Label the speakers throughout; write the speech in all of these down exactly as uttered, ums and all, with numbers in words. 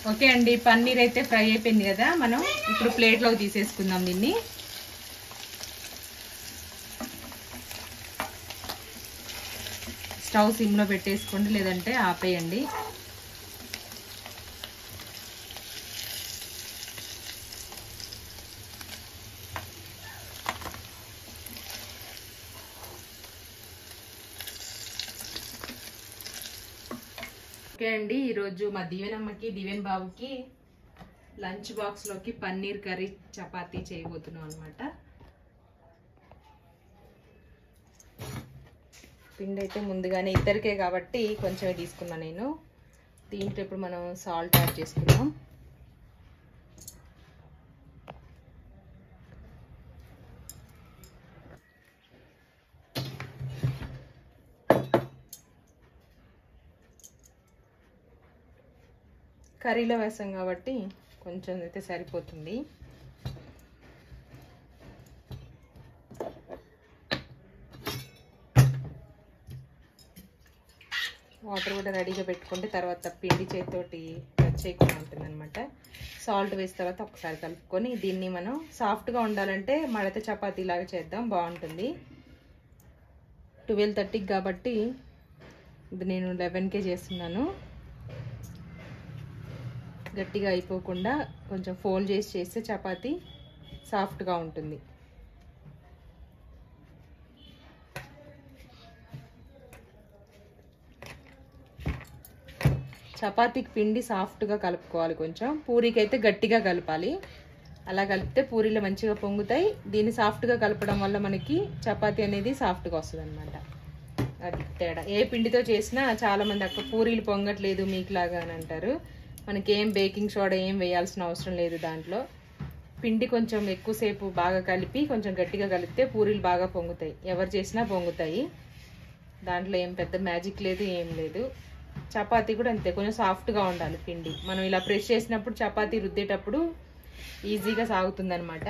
Speaker 1: Okay అండి, పన్నీర్ అయితే fry అయిపోయింది కదా, మనం ఇప్పుడు ప్లేట్లోకి తీసేసుకుందాం దీన్ని. స్టవ్ సిమ్లో పెట్టేసుకోండి, లేదంటే ఆపేయండి. ఓకే అండి, ఈరోజు మా దీవెనమ్మకి దీవెన్ బాబుకి లంచ్ బాక్స్లోకి పన్నీర్ కర్రీ చపాతీ చేయబోతున్నాం అనమాట. పిండి అయితే ముందుగానే ఇద్దరికే కాబట్టి కొంచెమే తీసుకున్నా నేను. దీంట్లో ఇప్పుడు మనం సాల్ట్ యాడ్ చేసుకుందాం. కర్రీలో వేసాం కాబట్టి కొంచెం అయితే సరిపోతుంది. వాటర్ కూడా రెడీగా పెట్టుకుంటే తర్వాత పిండి చేతితోటి టచ్ చేయకుండా ఉంటుంది అనమాట. సాల్ట్ వేసిన తర్వాత ఒకసారి కలుపుకొని దీన్ని మనం సాఫ్ట్గా ఉండాలంటే మడత చపాతీ లాగా చేద్దాం, బాగుంటుంది. ట్వెల్వ్ థర్టీకి కాబట్టి ఇది నేను లెవెన్కే చేస్తున్నాను. గట్టిగా అయిపోకుండా కొంచెం ఫోల్డ్ చేసి చేస్తే చపాతీ సాఫ్ట్గా ఉంటుంది. చపాతీకి పిండి సాఫ్ట్గా కలుపుకోవాలి, కొంచెం పూరీకి అయితే గట్టిగా కలపాలి. అలా కలిపితే పూరీలు మంచిగా పొంగుతాయి. దీన్ని సాఫ్ట్గా కలపడం వల్ల మనకి చపాతీ అనేది సాఫ్ట్గా వస్తుంది అనమాట. అది తేడా. ఏ పిండితో చేసినా చాలామంది అక్క పూరీలు పొంగట్లేదు మీకులాగా అని అంటారు. మనకి ఏం బేకింగ్ సోడా ఏం వేయాల్సిన అవసరం లేదు. దాంట్లో పిండి కొంచెం ఎక్కువసేపు బాగా కలిపి కొంచెం గట్టిగా కలిపితే పూరీలు బాగా పొంగుతాయి. ఎవరు చేసినా పొంగుతాయి, దాంట్లో ఏం పెద్ద మ్యాజిక్ లేదు, ఏం లేదు. చపాతీ కూడా అంతే, కొంచెం సాఫ్ట్గా ఉండాలి పిండి. మనం ఇలా ప్రెస్ చేసినప్పుడు చపాతీ రుద్దేటప్పుడు ఈజీగా సాగుతుంది అనమాట.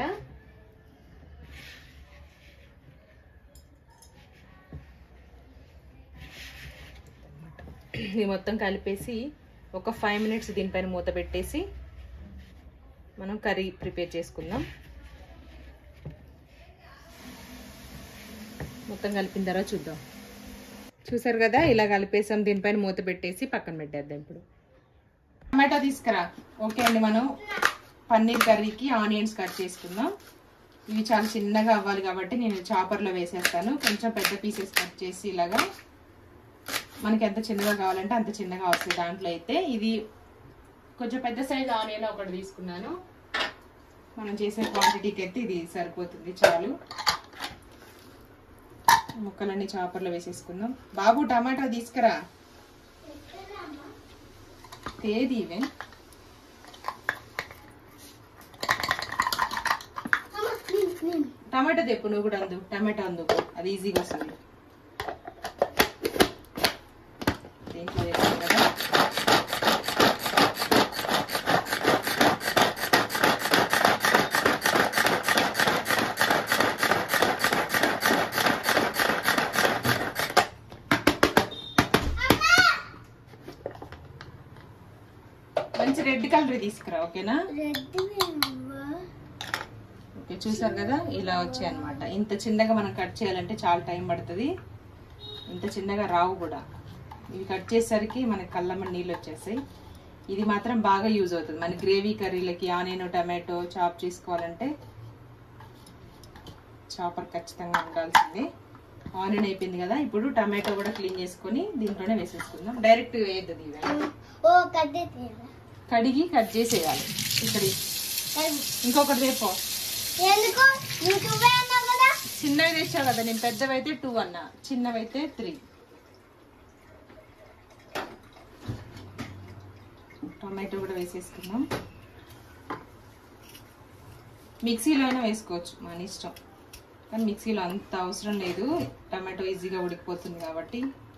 Speaker 1: ఇది మొత్తం కలిపేసి ఒక ఫైవ్ మినిట్స్ దీనిపైన మూత పెట్టేసి మనం కర్రీ ప్రిపేర్ చేసుకుందాం. మొత్తం కలిపిన తర్వాత చూద్దాం. చూసారు కదా, ఇలా కలిపేసాం. దీనిపైన మూత పెట్టేసి పక్కన పెట్టేద్దాం. ఇప్పుడు టమాటో తీసుకురా. ఓకే అండి, మనం పన్నీర్ కర్రీకి ఆనియన్స్ కట్ చేసుకుందాం. ఇవి చాలా చిన్నగా అవ్వాలి కాబట్టి నేను చాపర్లో వేసేస్తాను. కొంచెం పెద్ద పీసెస్ కట్ చేసి ఇలాగా మనకి ఎంత చిన్నగా కావాలంటే అంత చిన్నగా వస్తుంది. దాంట్లో అయితే ఇది కొంచెం పెద్ద సైజ్ ఆనియన్ ఒకటి తీసుకున్నాను. మనం చేసే క్వాంటిటీకి అయితే ఇది సరిపోతుంది, చాలు. ముక్కలన్నీ చాపర్లో వేసేసుకుందాం. బాబు టమాటా తీసుకురా. ఏది ఇవే టమాటా తెప్పు, నువ్వు కూడా అందు. టమాటా అందుకు, అది ఈజీగా వస్తుంది. దీంట్లో వేసాం కదా. మంచి రెడ్ కలర్ తీసుకురా, ఓకేనా? ఓకే, చూసారు కదా, ఇలా వచ్చాయి అనమాట. ఇంత చిన్నగా మనం కట్ చేయాలంటే చాలా టైం పడుతుంది. ఇంత చిన్నగా రావు కూడా. ఇవి కట్ చేసేసరికి మనకి కళ్ళమ్మని నీళ్ళు వచ్చేస్తాయి. ఇది మాత్రం బాగా యూజ్ అవుతుంది మన గ్రేవీ కర్రీలకి. ఆనియన్ టమాటో చాప్ చేసుకోవాలంటే చాపర్ ఖచ్చితంగా ఉండాల్సిందే. ఆనియన్ అయిపోయింది కదా, ఇప్పుడు టమాటో కూడా క్లీన్ చేసుకొని దీంట్లోనే వేసేసుకుందాం. డైరెక్ట్ వేయద్దు, కడిగి కట్ చేసేయాలి. ఇక్కడ ఇంకొకటి రేపో చిన్నవి తెచ్చావు కదా, నేను పెద్దవైతే టూ అన్నా, చిన్నవైతే త్రీ. టమాటో కూడా వేసేసుకుందాం. మిక్సీలో అయినా వేసుకోవచ్చు, మన ఇష్టం. కానీ మిక్సీలో అంత అవసరం లేదు, టమాటో ఈజీగా ఉడికిపోతుంది కాబట్టి.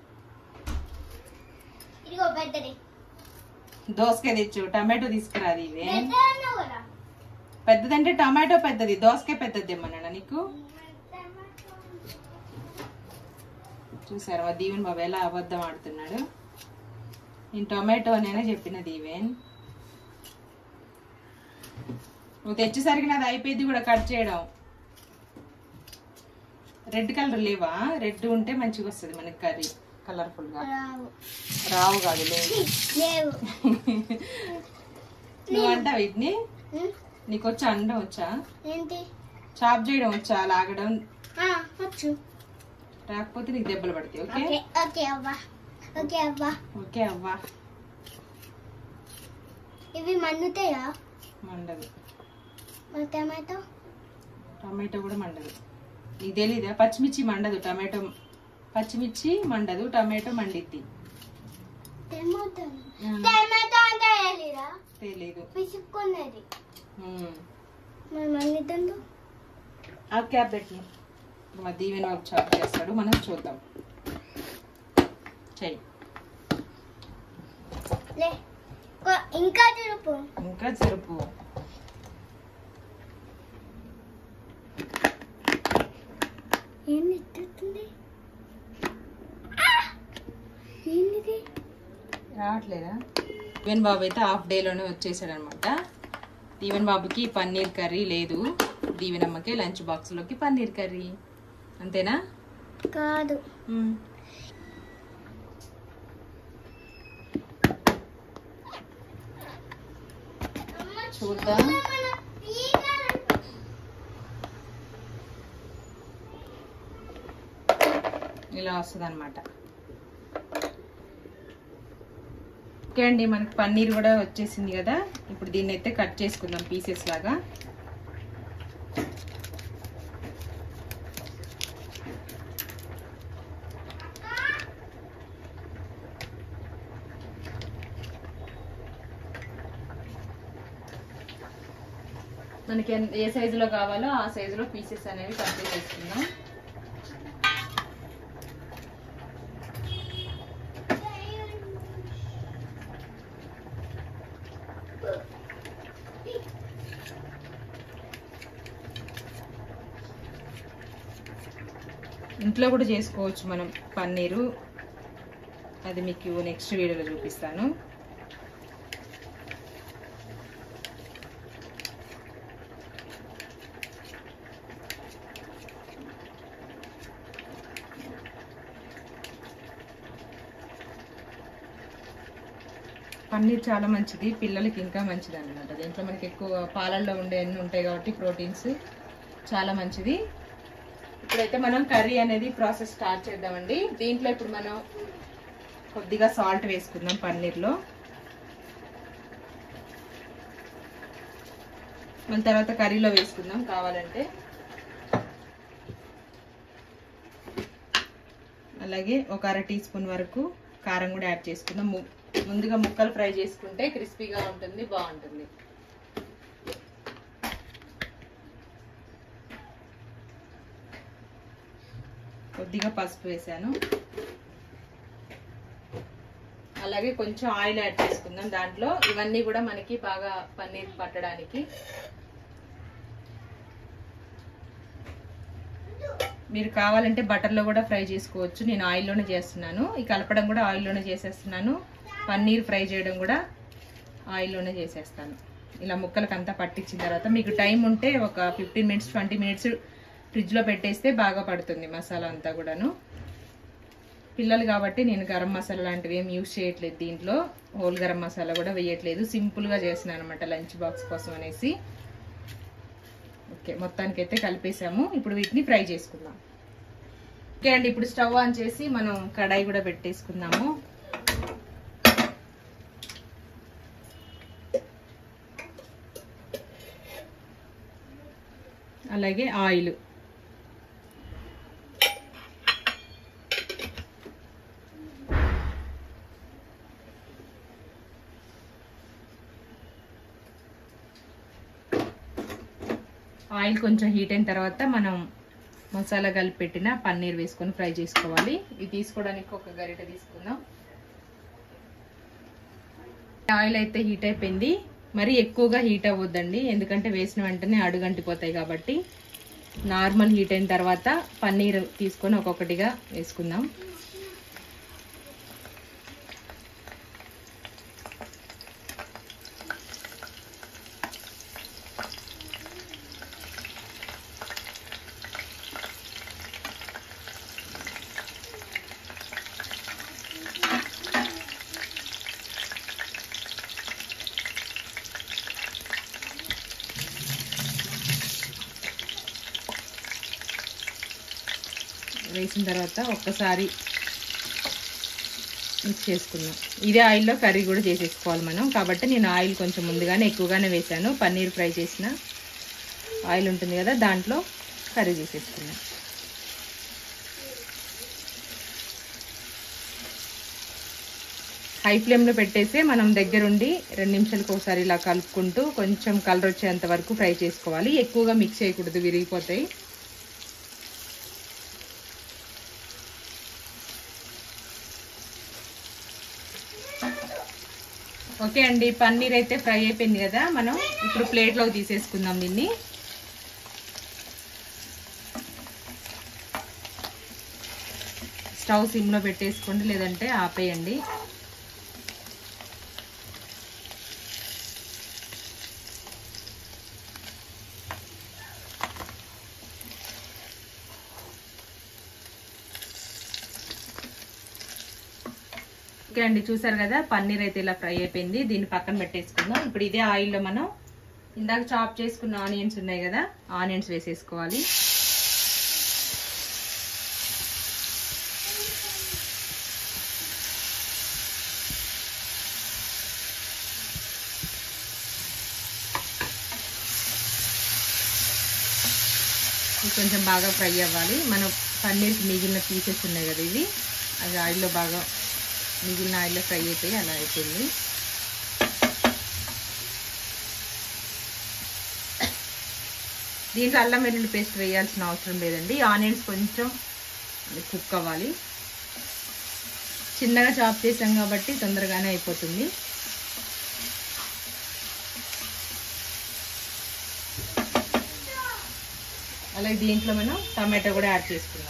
Speaker 1: దోసకాయ తెచ్చు, టమాటో తీసుకురాది. ఇవే పెద్దదంటే టమాటో పెద్దది, దోసకాయ పెద్దది ఏమన్నా నీకు? చూసారా దీవెన్ బాబు ఎలా అబద్ధం ఆడుతున్నాడు. నేను టొమాటో అనేనే చెప్పినది ఈవెన్. నువ్వు తెచ్చేసరికి నాది అయిపోయింది కూడా కట్ చేయడం. రెడ్ కలర్ లేవా? రెడ్ ఉంటే మంచిగా వస్తుంది మనకి కర్రీ కలర్ఫుల్ గా. రావు కాదు లేవు. నువ్వు అంటావు వీటిని? నీకు వచ్చా అండం వచ్చా? చాప్ చేయడం వచ్చా? లాగడం వచ్చు. రాకపోతే నీకు దెబ్బలు పడతాయి. ఓకే ఓకే అవ్వా. ఓకే అవ్వా. ఓకే అవ్వా. ఇవి మండుతాయా? మండదు. టమాటో టమాటో కూడా మండదు. నీకు తెలీదా? పచ్చిమిర్చి మండదు, టమాటో పచ్చిమిర్చి మండదు, టమాటో మండిద్ది. తెలీదు. ఆ క్యాప్ పెట్టి మా దీవెన బాబు చాప్ చేస్తాడు, మనం చూద్దాం. చెయ్యి. ఇంకా జరుపు ఇంకా జరుపు. రావట్లేదా? దీవెన్ బాబు అయితే హాఫ్ డే లోనే వచ్చేసాడు అనమాట. దీవెన్ బాబుకి పన్నీర్ కర్రీ లేదు, దీవెనమ్మకి లంచ్ బాక్స్ లోకి పన్నీర్ కర్రీ. అంతేనా? కాదు. చూద్దాం. ఇలా వస్తుంది అనమాట. ఓకే అండి, మనకి పన్నీర్ కూడా వచ్చేసింది కదా. ఇప్పుడు దీన్ని అయితే కట్ చేసుకుందాం పీసెస్ లాగా. మనకి ఏ సైజులో కావాలో ఆ సైజులో పీసెస్ అనేవి కట్ చేసుకుందాం. ఇంట్లో కూడా చేసుకోవచ్చు మనం పన్నీరు, అది మీకు నెక్స్ట్ వీడియోలో చూపిస్తాను. పన్నీర్ చాలా మంచిది, పిల్లలకి ఇంకా మంచిది అన్నమాట. దీంట్లో మనకి ఎక్కువ పాలల్లో ఉండే అన్నీ ఉంటాయి కాబట్టి ప్రోటీన్స్ చాలా మంచిది. ఇప్పుడైతే మనం కర్రీ అనేది ప్రాసెస్ స్టార్ట్ చేద్దామండి. దీంట్లో ఇప్పుడు మనం కొద్దిగా సాల్ట్ వేసుకుందాం పన్నీర్లో. మన తర్వాత కర్రీలో వేసుకుందాం కావాలంటే. అలాగే ఒక అర టీ స్పూన్ వరకు కారం కూడా యాడ్ చేసుకుందాం. ముందుగా ముక్కలు ఫ్రై చేసుకుంటే క్రిస్పీగా ఉంటుంది, బాగుంటుంది. కొద్దిగా పసుపు వేసాను. అలాగే కొంచెం ఆయిల్ యాడ్ చేసుకుందాం దాంట్లో. ఇవన్నీ కూడా మనకి బాగా పన్నీర్ పట్టడానికి. మీరు కావాలంటే బటర్లో కూడా ఫ్రై చేసుకోవచ్చు, నేను ఆయిల్లోనే చేస్తున్నాను. ఈ కలపడం కూడా ఆయిల్లోనే చేసేస్తున్నాను, పన్నీర్ ఫ్రై చేయడం కూడా ఆయిల్లోనే చేసేస్తాను. ఇలా ముక్కలకు అంతా పట్టించిన తర్వాత మీకు టైం ఉంటే ఒక ఫిఫ్టీన్ మినిట్స్ ట్వంటీ మినిట్స్ ఫ్రిడ్జ్లో పెట్టేస్తే బాగా పడుతుంది మసాలా అంతా కూడాను. పిల్లలు కాబట్టి నేను గరం మసాలా లాంటివి ఏమి యూజ్ చేయట్లేదు దీంట్లో, హోల్ గరం మసాలా కూడా వేయట్లేదు, సింపుల్గా చేస్తున్నాను అనమాట లంచ్ బాక్స్ కోసం అనేసి. ఓకే, మొత్తానికైతే కలిపేసాము. ఇప్పుడు వీటిని ఫ్రై చేసుకుందాం. ఓకే అండి, ఇప్పుడు స్టవ్ ఆన్ చేసి మనం కడాయి కూడా పెట్టేసుకుందాము. అలాగే ఆయిల్. ఆయిల్ కొంచెం హీట్ అయిన తర్వాత మనం మసాలా కలిపి పెట్టిన పన్నీర్ వేసుకొని ఫ్రై చేసుకోవాలి. ఇది తీసుకోవడానికి ఒక గరిట తీసుకుందాం. ఆయిల్ అయితే హీట్ అయిపోయింది, మరి ఎక్కువగా హీట్ అవ్వద్దండి, ఎందుకంటే వేసిన వెంటనే అడుగంటిపోతాయి కాబట్టి. నార్మల్ హీట్ అయిన తర్వాత పన్నీర్ తీసుకొని ఒక్కొక్కటిగా వేసుకుందాం. వేసిన తర్వాత ఒక్కసారి మిక్స్ చేసుకుందాం. ఇదే ఆయిల్లో కర్రీ కూడా చేసేసుకోవాలి మనం, కాబట్టి నేను ఆయిల్ కొంచెం ముందుగానే ఎక్కువగానే వేసాను. పన్నీర్ ఫ్రై చేసిన ఆయిల్ ఉంటుంది కదా, దాంట్లో కర్రీ చేసేసుకున్నాం. హై ఫ్లేమ్లో పెట్టేసి మనం దగ్గరుండి రెండు నిమిషాలకు ఒకసారి ఇలా కలుపుకుంటూ కొంచెం కలర్ వచ్చేంత వరకు ఫ్రై చేసుకోవాలి. ఎక్కువగా మిక్స్ చేయకూడదు, విరిగిపోతాయి. ఓకే అండి, పన్నీర్ అయితే ఫ్రై అయిపోయింది కదా, మనం ఇప్పుడు ప్లేట్లోకి తీసేసుకుందాం. దీన్ని స్టవ్ సిమ్లో పెట్టేసుకోండి, లేదంటే ఆపేయండి. ఓకే అండి, చూసారు కదా పన్నీర్ అయితే ఇలా ఫ్రై అయిపోయింది. దీన్ని పక్కన పెట్టేసుకుందాం. ఇప్పుడు ఇదే ఆయిల్లో మనం ఇందాక చాప్ చేసుకున్న ఆనియన్స్ ఉన్నాయి కదా, ఆనియన్స్ వేసేసుకోవాలి. కొంచెం బాగా ఫ్రై అవ్వాలి. మనం పన్నీర్కి మిగిలిన పీసెస్ ఉన్నాయి కదా, ఇవి అది ఆయిల్లో బాగా మిగిలిన ఆయిల్లో ఫ్రై అయిపోయి అలా అయిపోయింది. దీంట్లో అల్లం వెల్లుల్లి పేస్ట్ వేయాల్సిన అవసరం లేదండి. ఆనియన్స్ కొంచెం కుక్ అవ్వాలి. చిన్నగా చాప్ చేసాం కాబట్టి తొందరగానే అయిపోతుంది. అలాగే దీంట్లో మనం టమాటో కూడా యాడ్ చేసుకున్నాం.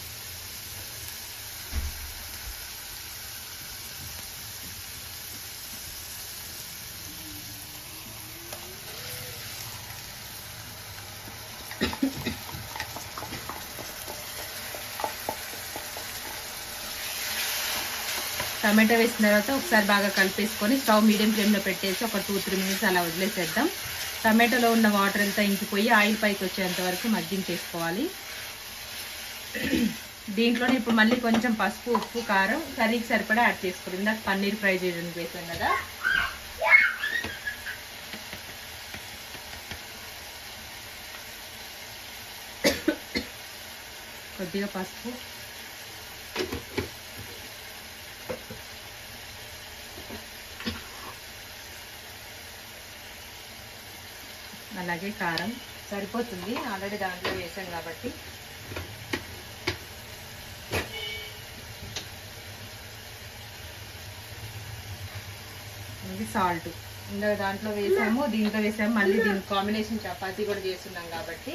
Speaker 1: టమాటో వేసిన తర్వాత ఒకసారి బాగా కలిపేసుకొని స్టవ్ మీడియం ఫ్లేమ్లో పెట్టేసి ఒక టూ త్రీ మినిట్స్ అలా వదిలేసేద్దాం. టమాటోలో ఉన్న వాటర్ అంతా ఇంకిపోయి ఆయిల్ పైకి వచ్చేంత వరకు మగ్గించేసుకోవాలి. దీంట్లోనే ఇప్పుడు మళ్ళీ కొంచెం పసుపు, ఉప్పు, కారం కర్రీకి సరిపడా యాడ్ చేసుకోవాలి. ఇందాక పన్నీర్ ఫ్రై చేయడానికి వేసాం కదా, కొద్దిగా పసుపు, అలాగే కారం సరిపోతుంది, ఆల్రెడీ దాంట్లో వేసాం కాబట్టి. ఇది సాల్ట్ ఇంకా దాంట్లో వేసాము, దీంట్లో వేసాము, మళ్ళీ దీని కాంబినేషన్ చపాతీ కూడా చేస్తున్నాం కాబట్టి.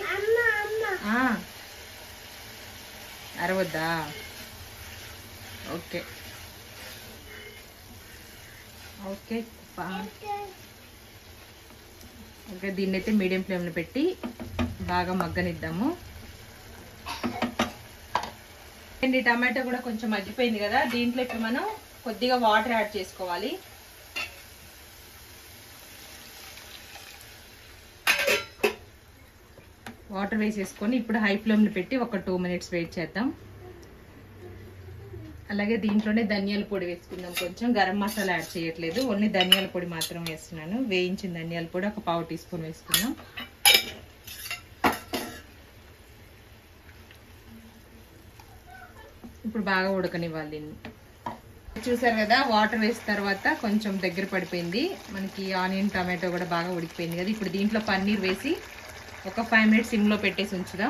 Speaker 1: అరవద్దా? ఓకే ఓకే ఓకే దీన్ని అయితే మీడియం ఫ్లేమ్లో పెట్టి బాగా మగ్గనిద్దాము. అండి టమాటో కూడా కొంచెం మగ్గిపోయింది కదా, దీంట్లో ఇప్పుడు మనం కొద్దిగా వాటర్ యాడ్ చేసుకోవాలి. వాటర్ వేసేసుకొని ఇప్పుడు హై ఫ్లేమ్లో పెట్టి ఒక టూ మినిట్స్ వెయిట్ చేద్దాం. అలాగే దీంట్లోనే ధనియాల పొడి వేసుకుందాం. కొంచెం గరం మసాలా యాడ్ చేయట్లేదు, ఓన్లీ ధనియాల పొడి మాత్రం వేస్తున్నాను. వేయించిన ధనియాల పొడి ఒక పావు టీ స్పూన్ వేసుకుందాం. ఇప్పుడు బాగా ఉడకనివ్వాలి దీన్ని. చూసారు కదా వాటర్ వేసిన తర్వాత కొంచెం దగ్గర పడిపోయింది మనకి. ఆనియన్ టమాటో కూడా బాగా ఉడికిపోయింది కదా. ఇప్పుడు దీంట్లో పన్నీర్ వేసి ఒక ఫైవ్ మినిట్స్ సిమ్లో పెట్టేసి ఉంచుదాం.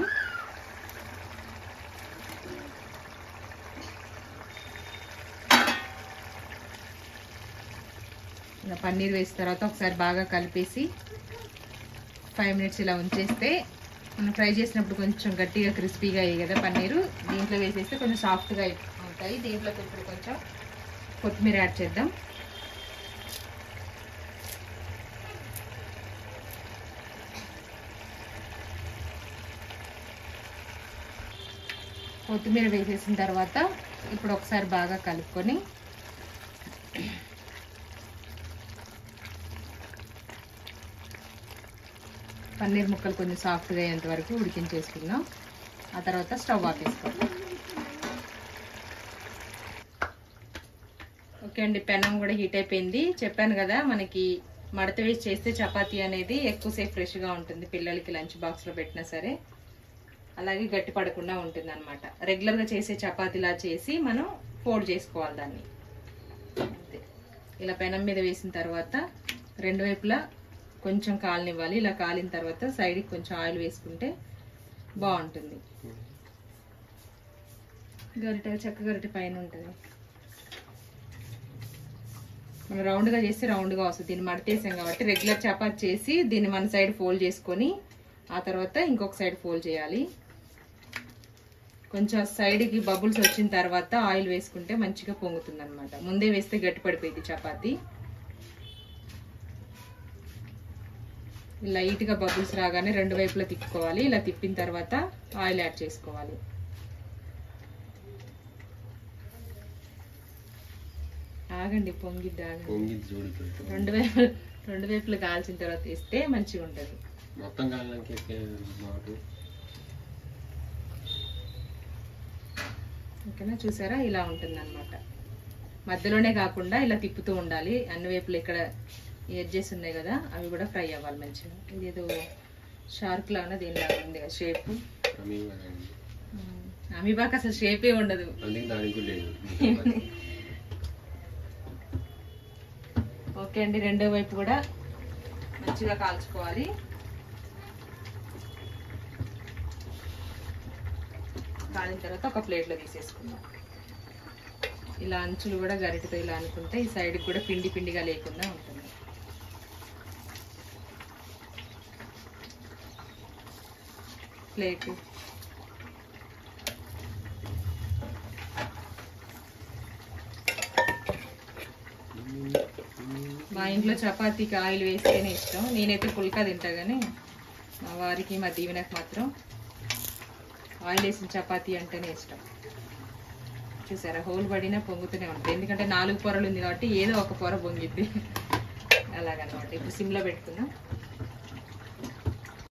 Speaker 1: ఇలా పన్నీర్ వేసిన తర్వాత ఒకసారి బాగా కలిపేసి ఫైవ్ మినిట్స్ ఇలా ఉంచేస్తే మనం ఫ్రై చేసినప్పుడు కొంచెం గట్టిగా క్రిస్పీగా అయ్యాయి కదా పన్నీరు, దీంట్లో వేసేస్తే కొంచెం సాఫ్ట్గా అవుతాయి. దీంట్లోకి ఇప్పుడు కొంచెం కొత్తిమీర యాడ్ చేద్దాం. కొత్తిమీర వేసేసిన తర్వాత ఇప్పుడు ఒకసారి బాగా కలుపుకొని పన్నీర్ ముక్కలు కొంచెం సాఫ్ట్గా అయ్యేంత వరకు ఉడికించేసుకుందాం. ఆ తర్వాత స్టవ్ ఆపేసుకోండి. ఓకే అండి, పెనం కూడా హీట్ అయిపోయింది. చెప్పాను కదా మనకి మడత వేసి చేస్తే చపాతీ అనేది ఎక్కువసేపు ఫ్రెష్గా ఉంటుంది, పిల్లలకి లంచ్ బాక్స్లో పెట్టినా సరే. అలాగే గట్టి పడకుండా ఉంటుంది అనమాట. రెగ్యులర్గా చేసే చపాతీలా చేసి మనం ఫోల్డ్ చేసుకోవాలి దాన్ని. అంతే, ఇలా పెనం మీద వేసిన తర్వాత రెండు వైపులా కొంచెం కాలనివ్వాలి. ఇలా కాలిన తర్వాత సైడ్కి కొంచెం ఆయిల్ వేసుకుంటే బాగుంటుంది. గరిటె చెక్క గరిటె పైన ఉంటుంది. మనం రౌండ్గా చేస్తే రౌండ్గా వస్తుంది. దీన్ని మడతేసాం కాబట్టి రెగ్యులర్ చపాతీ చేసి దీన్ని మన సైడ్ ఫోల్డ్ చేసుకొని ఆ తర్వాత ఇంకొక సైడ్ ఫోల్డ్ చేయాలి. కొంచెం సైడ్కి బబుల్స్ వచ్చిన తర్వాత ఆయిల్ వేసుకుంటే మంచిగా పొంగుతుంది అనమాట. ముందే వేస్తే గట్టి పడిపోయింది చపాతీ. లైట్గా బబుల్స్ రాగానే రెండు వైపులా తిప్పుకోవాలి. ఇలా తిప్పిన తర్వాత ఆయిల్ యాడ్ చేసుకోవాలి. ఆగండి, పొంగిద్ది ఆగండి. రెండు వైపు రెండు వైపులు కాల్చిన తర్వాత వేస్తే మంచిగా ఉంటుంది. ఓకేనా, చూసారా ఇలా ఉంటుంది అనమాట. మధ్యలోనే కాకుండా ఇలా తిప్పుతూ ఉండాలి. అన్ని వైపులు ఇక్కడ ఎడ్జెస్ ఉన్నాయి కదా, అవి కూడా ఫ్రై అవ్వాలి మంచిగా. ఇదేదో షార్క్ లాగా దీనిలాగా ఉంది కదా షేప్. అమీబాక్ అసలు షేపే ఉండదు. ఓకే అండి, రెండో వైపు కూడా మంచిగా కాల్చుకోవాలి. కాలిన తర్వాత ఒక ప్లేట్లో తీసేసుకుందాం. ఇలా అంచులు కూడా గరిటెతో ఇలా అనుకుంటే ఈ సైడ్కి కూడా పిండి పిండిగా లేకుండా ఉంటుంది. ప్లేట్ మా ఇంట్లో చపాతీకి ఆయిల్ వేస్తేనే ఇష్టం. నేనైతే పుల్కా తింటా, కానీ మా వారికి మా దీవెనకు మాత్రం ఆయిల్ వేసిన చపాతీ అంటేనే ఇష్టం. చూసారా, హోల్ పడినా పొంగుతూనే ఉంటుంది. ఎందుకంటే నాలుగు పొరలు ఉంది కాబట్టి ఏదో ఒక పొర పొంగిద్ది అలాగనమాట. ఇప్పుడు సిమ్లో పెట్టుకుందాం.